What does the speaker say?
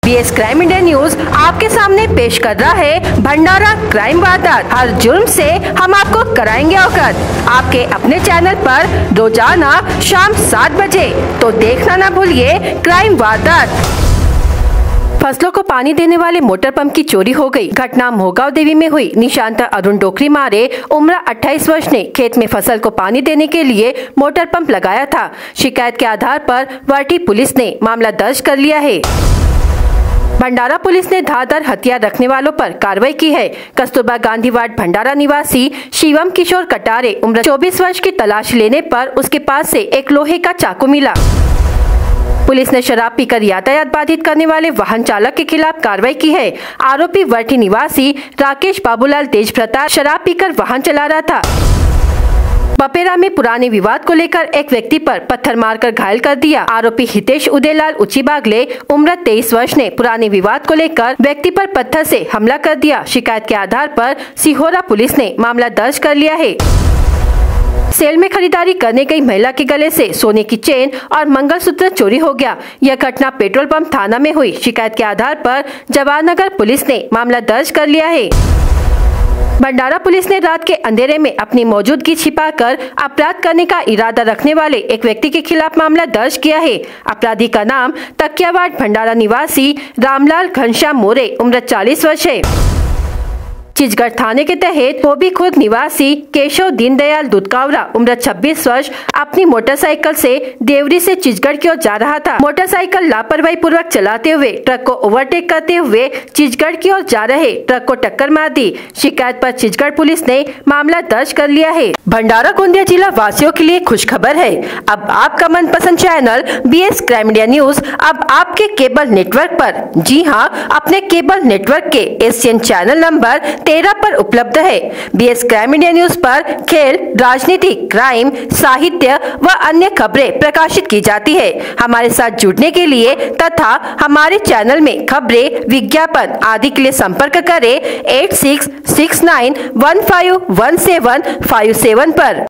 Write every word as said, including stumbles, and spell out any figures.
BS crime India news आपके सामने पेश कर रहा है भंडारा क्राइम वारदात। हर जुर्म से हम आपको कराएंगे अवगत। आपके अपने चैनल पर रोजाना शाम सात बजे, तो देखना ना भूलिए क्राइम वारदात। फसलों को पानी देने वाले मोटर पंप की चोरी हो गई। घटना मोहगांव देवी में हुई। निशांत अरुण डोकरी मारे उम्र अट्ठाईस वर्ष ने खेत में फसल को पानी देने के लिए मोटर पंप लगाया था। शिकायत के आधार पर वर्टी पुलिस ने मामला दर्ज कर लिया है। भंडारा पुलिस ने धारदार हथियार रखने वालों पर कार्रवाई की है। कस्तूरबा गांधी वार्ड भंडारा निवासी शिवम किशोर कटारे उम्र चौबीस वर्ष की तलाश लेने पर उसके पास से एक लोहे का चाकू मिला। पुलिस ने शराब पीकर यातायात बाधित करने वाले वाहन चालक के खिलाफ कार्रवाई की है। आरोपी वर्टी निवासी राकेश बाबूलाल तेज प्रताप शराब पीकर वाहन चला रहा था। बपेरा में पुराने विवाद को लेकर एक व्यक्ति पर पत्थर मारकर घायल कर दिया। आरोपी हितेश उदयलाल उचीबागले उम्र तेईस वर्ष ने पुराने विवाद को लेकर व्यक्ति पर पत्थर से हमला कर दिया। शिकायत के आधार पर सिहोरा पुलिस ने मामला दर्ज कर लिया है। सेल में खरीदारी करने गई महिला के गले से सोने की चेन और मंगलसूत्र चोरी हो गया। यह घटना पेट्रोल पंप थाना में हुई। शिकायत के आधार पर जवाहरनगर पुलिस ने मामला दर्ज कर लिया है। भंडारा पुलिस ने रात के अंधेरे में अपनी मौजूदगी छिपाकर अपराध करने का इरादा रखने वाले एक व्यक्ति के खिलाफ मामला दर्ज किया है। अपराधी का नाम तकियावाड़ भंडारा निवासी रामलाल घनश्याम मोरे उम्र चालीस वर्ष है। चिचगढ़ थाने के तहत पोबी खुर्द निवासी केशव दीनदयाल दुधकावरा उम्र छब्बीस वर्ष अपनी मोटरसाइकिल से देवरी से चिचगढ़ की ओर जा रहा था। मोटरसाइकिल लापरवाही पूर्वक चलाते हुए ट्रक को ओवरटेक करते हुए चिचगढ़ की ओर जा रहे ट्रक को टक्कर मार दी। शिकायत पर चिचगढ़ पुलिस ने मामला दर्ज कर लिया है। भंडारा गोंदिया जिला वासियों के लिए खुशखबर है। अब आपका मनपसंद channel BS crime India news अब आपके केबल नेटवर्क पर, जी हाँ, अपने केबल नेटवर्क के एशियन चैनल नंबर तेरह पर उपलब्ध है। बीएस क्राइम इंडिया न्यूज पर खेल, राजनीति, क्राइम, साहित्य व अन्य खबरें प्रकाशित की जाती है। हमारे साथ जुड़ने के लिए तथा हमारे चैनल में खबरें, विज्ञापन आदि के लिए संपर्क करें eight six six nine one five one seven five seven पर।